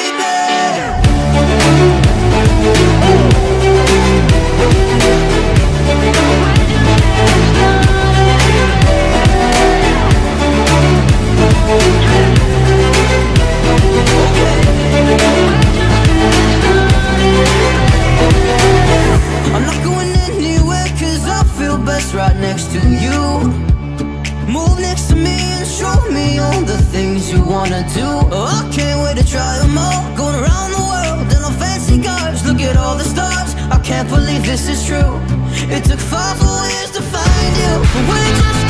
I'm not going anywhere, cause I feel best right next to you. Move next to me and show me all the things you wanna do. Oh, I can't wait to try them all. Going around the world in our fancy cars. Look at all the stars, I can't believe this is true. It took 5 whole years to find you. We're just